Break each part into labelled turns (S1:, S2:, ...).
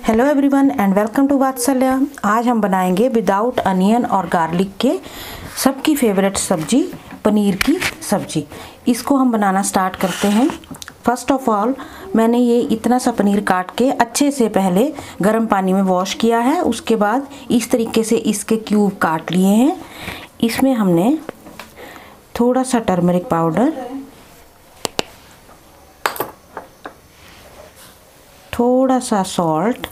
S1: Hello everyone and welcome to Vatsalya. आज हम बनाएंगे विदाउट अनियन और गार्लिक के सबकी फेवरेट सब्जी पनीर की सब्जी। इसको हम बनाना स्टार्ट करते हैं। फर्स्ट ऑफ ऑल मैंने ये इतना सा पनीर काट के अच्छे से पहले गर्म पानी में वॉश किया है। उसके बाद इस तरीके से इसके क्यूब काट लिए हैं। इसमें हमने थोड़ा सा टर्मरिक पाउडर, थोड़ा सा सॉल्ट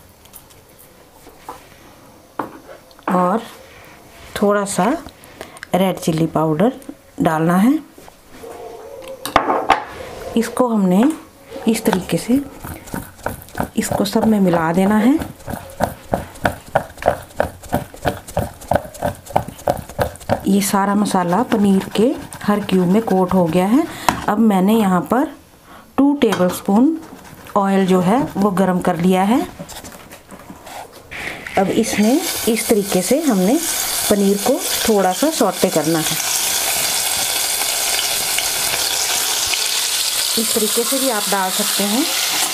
S1: और थोड़ा सा रेड चिल्ली पाउडर डालना है। इसको हमने इस तरीके से इसको सब में मिला देना है। ये सारा मसाला पनीर के हर क्यूब में कोट हो गया है। अब मैंने यहाँ पर 2 टेबलस्पून ऑयल जो है वो गरम कर लिया है। अब इसमें इस तरीके से हमने पनीर को थोड़ा सा सौटे करना है। इस तरीके से भी आप डाल सकते हैं।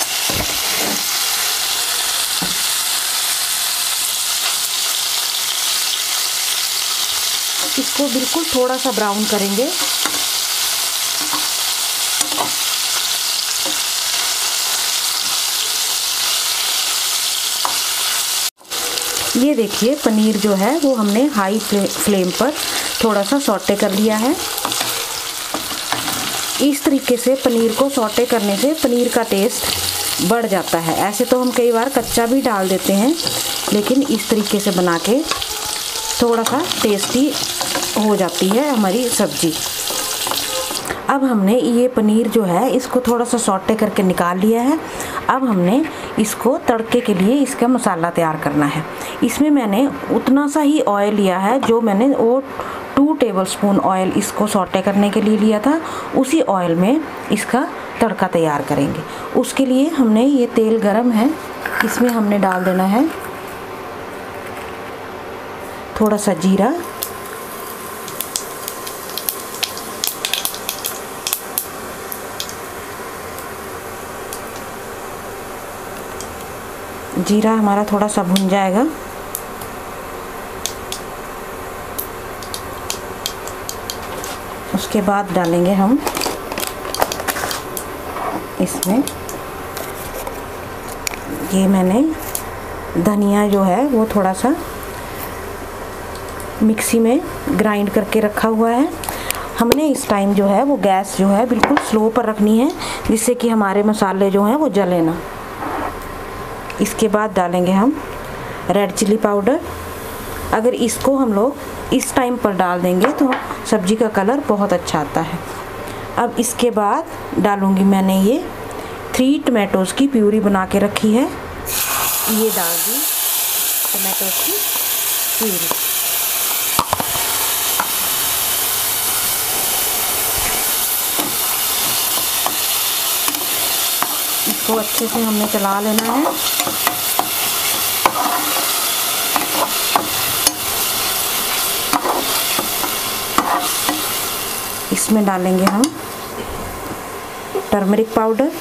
S1: इसको बिल्कुल थोड़ा सा ब्राउन करेंगे। ये देखिए पनीर जो है वो हमने हाई फ्लेम पर थोड़ा सा सौटे कर लिया है। इस तरीके से पनीर को सौटे करने से पनीर का टेस्ट बढ़ जाता है। ऐसे तो हम कई बार कच्चा भी डाल देते हैं, लेकिन इस तरीके से बना के थोड़ा सा टेस्टी हो जाती है हमारी सब्जी। अब हमने ये पनीर जो है इसको थोड़ा सा सौटे करके निकाल लिया है। अब हमने इसको तड़के के लिए इसका मसाला तैयार करना है। इसमें मैंने उतना सा ही ऑयल लिया है जो मैंने वो 2 टेबलस्पून ऑयल इसको सौटे करने के लिए लिया था। उसी ऑयल में इसका तड़का तैयार करेंगे। उसके लिए हमने ये तेल गरम है, इसमें हमने डाल देना है थोड़ा सा जीरा, जीरा हमारा थोड़ा सा भुन जाएगा। उसके बाद डालेंगे हम इसमें ये मैंने धनिया जो है वो थोड़ा सा मिक्सी में ग्राइंड करके रखा हुआ है। हमने इस टाइम जो है वो गैस जो है बिल्कुल स्लो पर रखनी है, जिससे कि हमारे मसाले जो हैं वो जले ना। इसके बाद डालेंगे हम रेड चिल्ली पाउडर। अगर इसको हम लोग इस टाइम पर डाल देंगे तो सब्जी का कलर बहुत अच्छा आता है। अब इसके बाद डालूंगी मैंने ये 3 टमाटोज़ की प्यूरी बना के रखी है। ये डाल दी टमाटो की प्यूरी। इसको अच्छे से हमने चला लेना है। इसमें डालेंगे हम टर्मरिक पाउडर,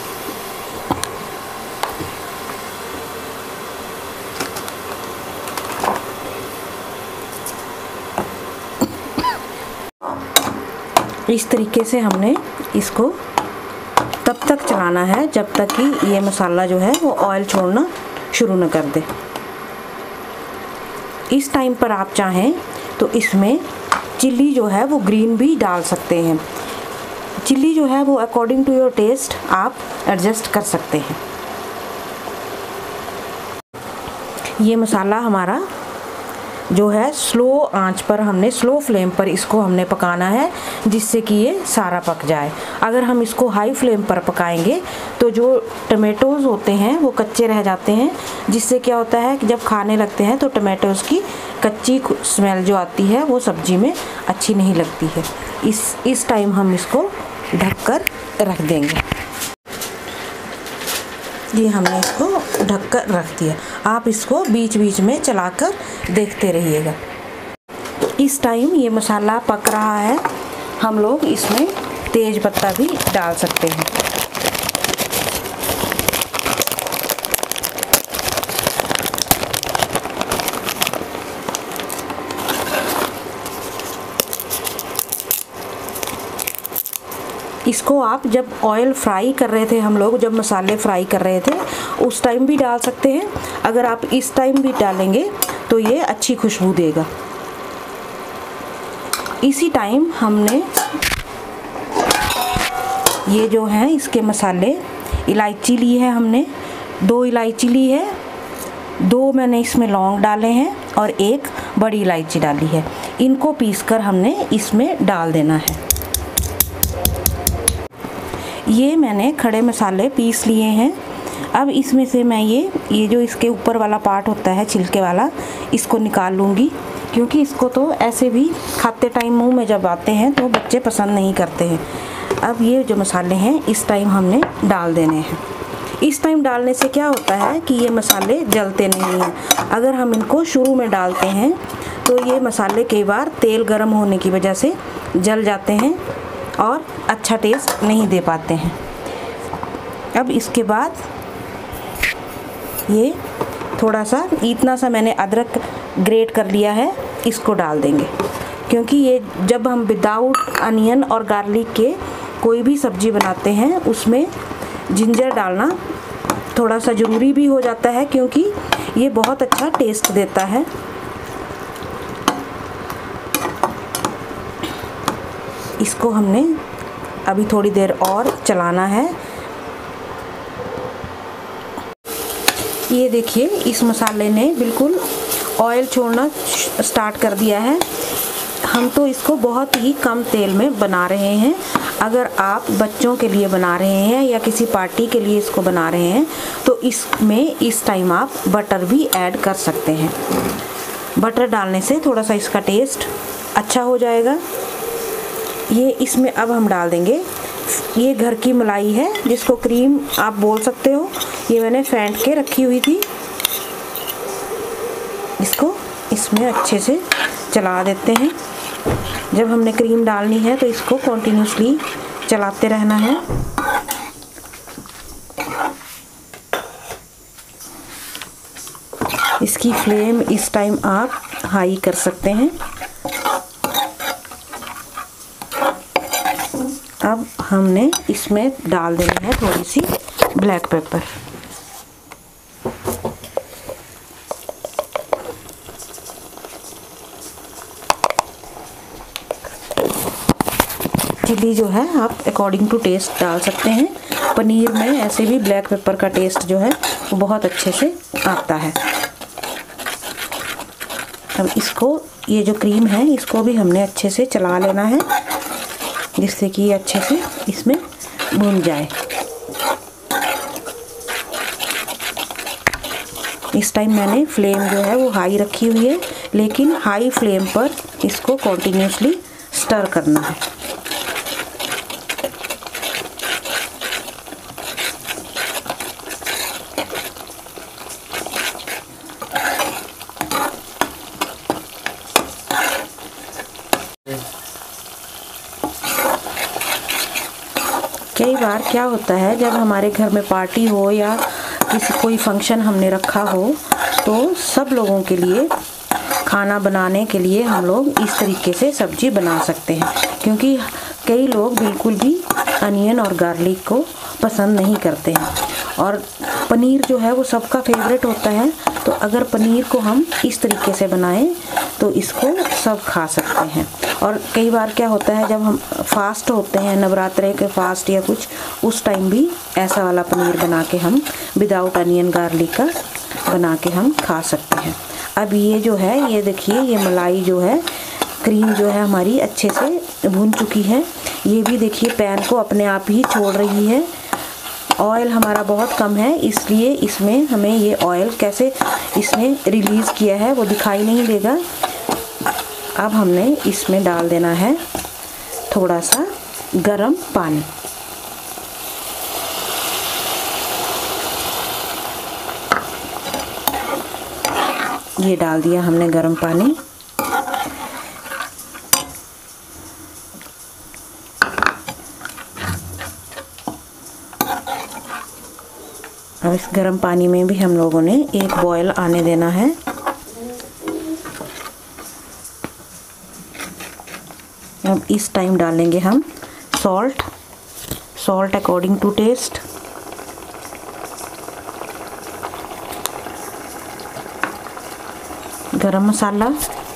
S1: इस तरीके से हमने इसको तब तक चलाना है जब तक कि ये मसाला जो है वो ऑयल छोड़ना शुरू न कर दे। इस टाइम पर आप चाहें तो इसमें चिल्ली जो है वो ग्रीन भी डाल सकते हैं। चिल्ली जो है वो अकॉर्डिंग टू योर टेस्ट आप एडजस्ट कर सकते हैं। ये मसाला हमारा जो है स्लो आंच पर हमने स्लो फ्लेम पर इसको हमने पकाना है, जिससे कि ये सारा पक जाए। अगर हम इसको हाई फ्लेम पर पकाएंगे तो जो टमाटोज़ होते हैं वो कच्चे रह जाते हैं, जिससे क्या होता है कि जब खाने लगते हैं तो टमाटोज़ की कच्ची स्मेल जो आती है वो सब्जी में अच्छी नहीं लगती है। इस टाइम हम इसको ढककर रख देंगे। ये हमने इसको ढककर रख दिया। आप इसको बीच बीच में चलाकर देखते रहिएगा। इस टाइम ये मसाला पक रहा है। हम लोग इसमें तेज पत्ता भी डाल सकते हैं। इसको आप जब ऑयल फ्राई कर रहे थे, हम लोग जब मसाले फ्राई कर रहे थे उस टाइम भी डाल सकते हैं। अगर आप इस टाइम भी डालेंगे तो ये अच्छी खुशबू देगा। इसी टाइम हमने ये जो है इसके मसाले, इलायची ली है हमने, 2 इलायची ली है, 2 मैंने इसमें लौंग डाले हैं और 1 बड़ी इलायची डाली है। इनको पीसकर हमने इसमें डाल देना है। ये मैंने खड़े मसाले पीस लिए हैं। अब इसमें से मैं ये जो इसके ऊपर वाला पार्ट होता है छिलके वाला, इसको निकाल लूँगी, क्योंकि इसको तो ऐसे भी खाते टाइम मुंह में जब आते हैं तो बच्चे पसंद नहीं करते हैं। अब ये जो मसाले हैं इस टाइम हमने डाल देने हैं। इस टाइम डालने से क्या होता है कि ये मसाले जलते नहीं हैं। अगर हम इनको शुरू में डालते हैं तो ये मसाले कई बार तेल गर्म होने की वजह से जल जाते हैं और अच्छा टेस्ट नहीं दे पाते हैं। अब इसके बाद ये थोड़ा सा, इतना सा मैंने अदरक ग्रेट कर लिया है, इसको डाल देंगे, क्योंकि ये जब हम विदाउट अनियन और गार्लिक के कोई भी सब्ज़ी बनाते हैं उसमें जिंजर डालना थोड़ा सा ज़रूरी भी हो जाता है, क्योंकि ये बहुत अच्छा टेस्ट देता है। इसको हमने अभी थोड़ी देर और चलाना है। ये देखिए इस मसाले ने बिल्कुल ऑयल छोड़ना स्टार्ट कर दिया है। हम तो इसको बहुत ही कम तेल में बना रहे हैं। अगर आप बच्चों के लिए बना रहे हैं या किसी पार्टी के लिए इसको बना रहे हैं तो इसमें इस टाइम आप बटर भी ऐड कर सकते हैं। बटर डालने से थोड़ा सा इसका टेस्ट अच्छा हो जाएगा। ये इसमें अब हम डाल देंगे, ये घर की मलाई है, जिसको क्रीम आप बोल सकते हो। ये मैंने फेंट के रखी हुई थी। इसको इसमें अच्छे से चला देते हैं। जब हमने क्रीम डालनी है तो इसको कॉन्टिन्यूसली चलाते रहना है। इसकी फ्लेम इस टाइम आप हाई कर सकते हैं। अब हमने इसमें डाल देना है थोड़ी सी ब्लैक पेपर। चिली जो है आप अकॉर्डिंग टू टेस्ट डाल सकते हैं। पनीर में ऐसे भी ब्लैक पेपर का टेस्ट जो है वो बहुत अच्छे से आता है। अब इसको, ये जो क्रीम है इसको भी हमने अच्छे से चला लेना है, जिससे कि ये अच्छे से इसमें भुन जाए। इस टाइम मैंने फ्लेम जो है वो हाई रखी हुई है, लेकिन हाई फ्लेम पर इसको कॉन्टिन्यूसली स्टर करना है। कई बार क्या होता है, जब हमारे घर में पार्टी हो या कोई फंक्शन हमने रखा हो तो सब लोगों के लिए खाना बनाने के लिए हम लोग इस तरीके से सब्जी बना सकते हैं, क्योंकि कई लोग बिल्कुल भी अनियन और गार्लिक को पसंद नहीं करते हैं और पनीर जो है वो सबका फेवरेट होता है। तो अगर पनीर को हम इस तरीके से बनाएं तो इसको सब खा सकते हैं। और कई बार क्या होता है, जब हम फास्ट होते हैं, नवरात्रे के फास्ट या कुछ, उस टाइम भी ऐसा वाला पनीर बना के हम विदाउट अनियन गार्लिक का बना के हम खा सकते हैं। अब ये जो है, ये देखिए, ये मलाई जो है, क्रीम जो है हमारी अच्छे से भुन चुकी है। ये भी देखिए पैन को अपने आप ही छोड़ रही है। ऑयल हमारा बहुत कम है, इसलिए इसमें हमें ये ऑयल कैसे इसने रिलीज़ किया है वो दिखाई नहीं देगा। अब हमने इसमें डाल देना है थोड़ा सा गरम पानी। ये डाल दिया हमने गरम पानी। अब इस गर्म पानी में भी हम लोगों ने एक बॉयल आने देना है। अब इस टाइम डालेंगे हम salt. Salt according to taste. Garam masala,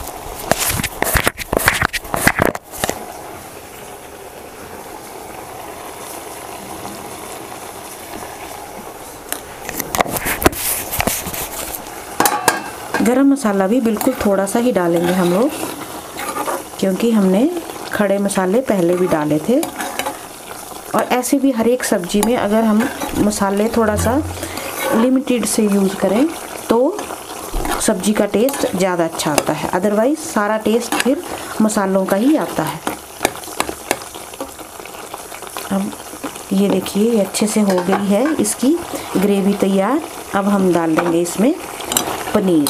S1: गरम मसाला भी बिल्कुल थोड़ा सा ही डालेंगे हम लोग, क्योंकि हमने खड़े मसाले पहले भी डाले थे। और ऐसे भी हर एक सब्जी में अगर हम मसाले थोड़ा सा लिमिटेड से यूज़ करें तो सब्जी का टेस्ट ज़्यादा अच्छा आता है, अदरवाइज़ सारा टेस्ट फिर मसालों का ही आता है। अब ये देखिए ये अच्छे से हो गई है इसकी ग्रेवी तैयार। अब हम डाल देंगे इसमें पनीर।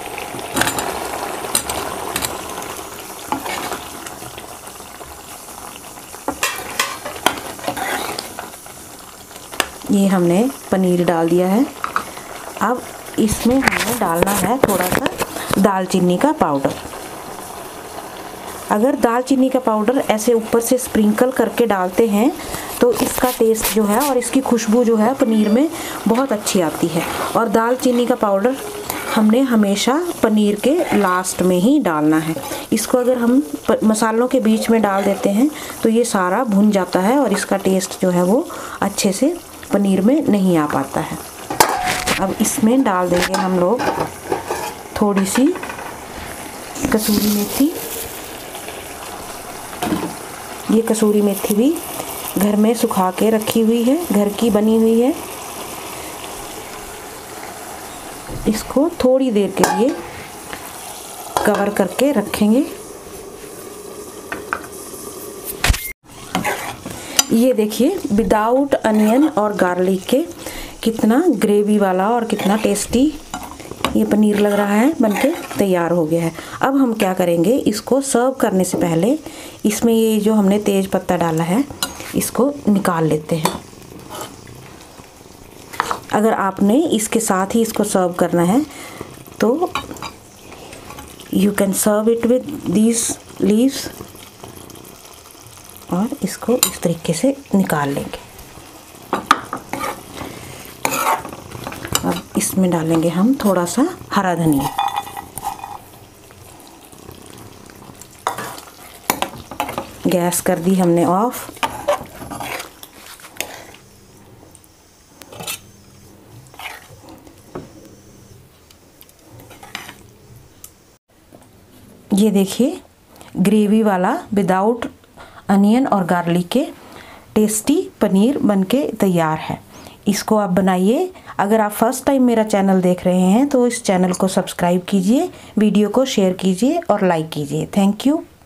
S1: ये हमने पनीर डाल दिया है। अब इसमें हमें डालना है थोड़ा सा दालचीनी का पाउडर। अगर दालचीनी का पाउडर ऐसे ऊपर से स्प्रिंकल करके डालते हैं तो इसका टेस्ट जो है और इसकी खुशबू जो है पनीर में बहुत अच्छी आती है। और दालचीनी का पाउडर हमने हमेशा पनीर के लास्ट में ही डालना है। इसको अगर हम मसालों के बीच में डाल देते हैं तो ये सारा भुन जाता है और इसका टेस्ट जो है वो अच्छे से पनीर में नहीं आ पाता है। अब इसमें डाल देंगे हम लोग थोड़ी सी कसूरी मेथी। ये कसूरी मेथी भी घर में सुखा के रखी हुई है, घर की बनी हुई है। इसको थोड़ी देर के लिए कवर करके रखेंगे। ये देखिए विदाउट अनियन और गार्लिक के कितना ग्रेवी वाला और कितना टेस्टी ये पनीर लग रहा है, बनके तैयार हो गया है। अब हम क्या करेंगे, इसको सर्व करने से पहले इसमें ये जो हमने तेज पत्ता डाला है इसको निकाल लेते हैं। अगर आपने इसके साथ ही इसको सर्व करना है तो you can serve it with these leaves, और इसको इस तरीके से निकाल लेंगे। अब इसमें डालेंगे हम थोड़ा सा हरा धनिया। गैस कर दी हमने ऑफ। ये देखिए ग्रेवी वाला विदाउट अनियन और गार्लिक के टेस्टी पनीर बनके तैयार है। इसको आप बनाइए। अगर आप फर्स्ट टाइम मेरा चैनल देख रहे हैं तो इस चैनल को सब्सक्राइब कीजिए, वीडियो को शेयर कीजिए और लाइक कीजिए। Thank you.